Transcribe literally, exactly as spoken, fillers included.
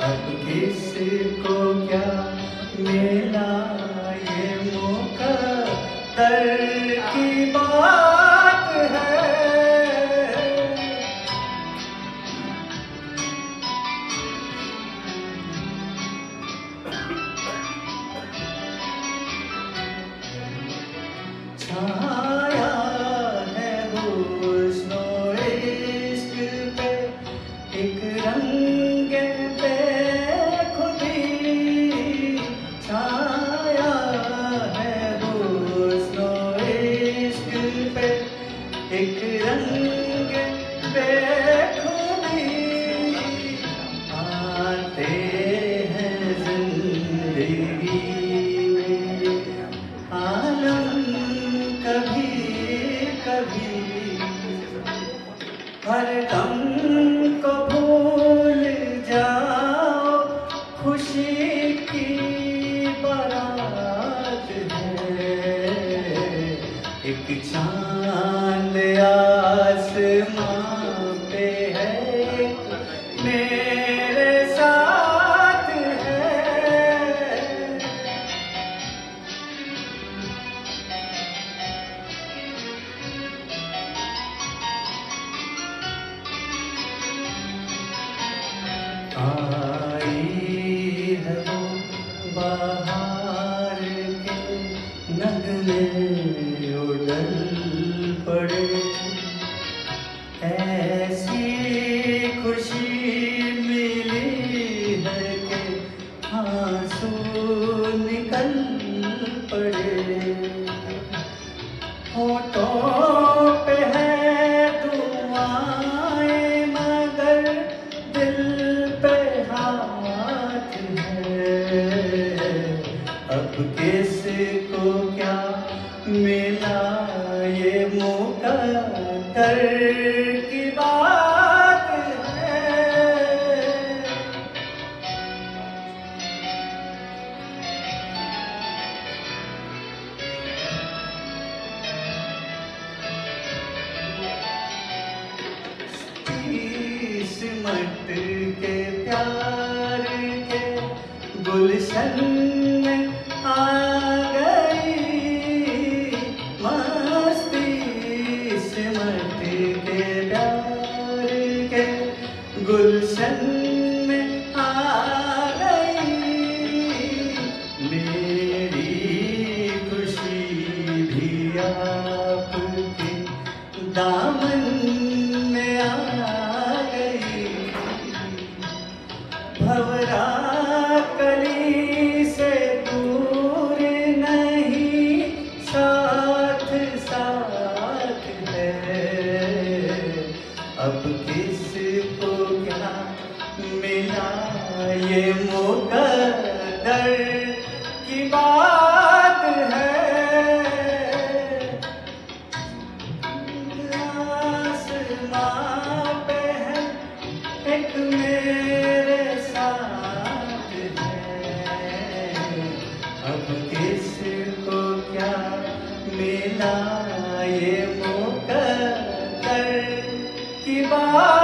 अब किसको क्या मिला ये मुकद्दर की बात है। छाया है हुस्न इश्क पे एक रंग बेखुदी, छाया है हुस्न इश्क पे एक रंग बेखुदी। आते हैं जिंदगी में आलम कभी कभी, हर गम को भूल जाओ खुशी की बारात है। एक चांद आसमां पे है मेरे साथ है। आई है वो बाहर के नगमे उड़ल पड़े, ऐसी खुशी मिली है कि आंसू निकल पड़े। होठों पे है दुआएं मगर दिल पे हाथ है। अब किसको क्या मिला ये मुकद्दर की बात है। किस्मत के प्यार के गुलशन में आ गई मस्ती, किस्मत के प्यार के गुलशन में आ गई। मेरी खुशी भी आपके दामन में आ गई। भंवरा कली से दूर नहीं साथ साथ है। अब किसको क्या मिला ये मुकद्दर की बात है। आसमां पे है एक मेरे साथ है। अब किसको क्या मिला ये मुकद्दर की बात